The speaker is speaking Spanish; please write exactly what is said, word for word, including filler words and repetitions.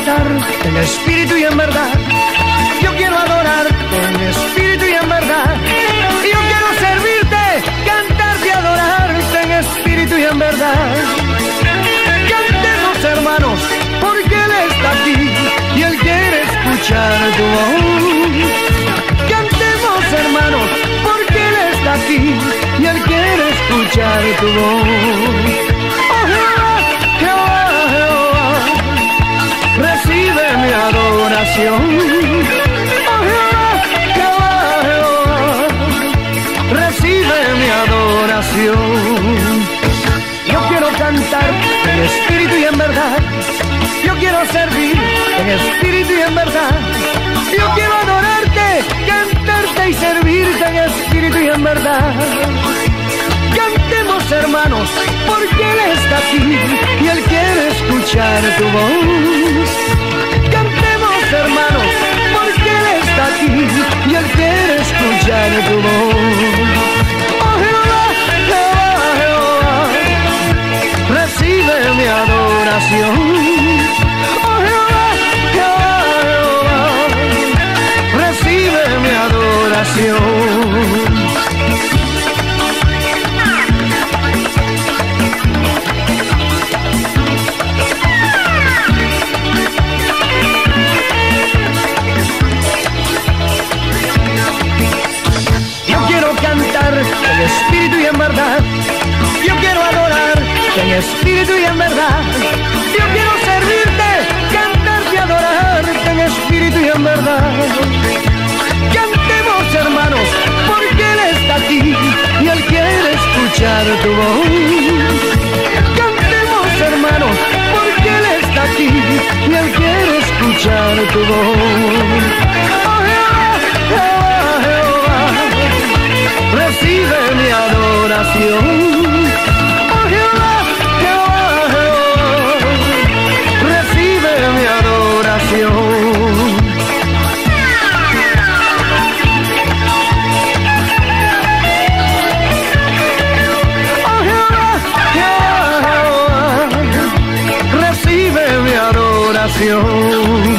cantar en espíritu y en verdad. Yo quiero adorarte en espíritu y en verdad. Yo quiero servirte, cantarte, adorarte en espíritu y en verdad. Cantemos, hermanos, porque Él está aquí y Él quiere escuchar tu voz. Cantemos, hermanos, porque Él está aquí y Él quiere escuchar tu voz. Oh Jehová, Jehová, Jehová, recibe mi adoración. Oh Jehová, Jehová, Jehová, recibe mi adoración. Yo quiero cantar en espíritu y en verdad. Yo quiero servir en espíritu y en verdad. Yo quiero adorarte, cantarte y servirte en espíritu y en verdad. Cantemos, hermanos, porque Él está aquí y Él quiere escuchar tu voz. Cantemos, hermanos, porque Él está aquí y Él quiere escuchar tu voz. Oh Jehová, Jehová, Jehová, recibe mi adoración. Oh Jehová, Jehová, Jehová, recibe mi adoración. En espíritu y en verdad. Yo quiero adorar en espíritu y en verdad. Yo quiero servirte, cantarte, adorarte en espíritu y en verdad. Cantemos, hermanos, porque Él está aquí y Él quiere escuchar tu voz. Cantemos, hermanos, porque Él está aquí y Él quiere escuchar tu voz. Oh Jehová, Jehová, Jehová, recibe mi adoración. Oh Jehová, Jehová, Jehová, recibe mi adoración. Oh Jehová, Jehová, Jehová, recibe mi adoración.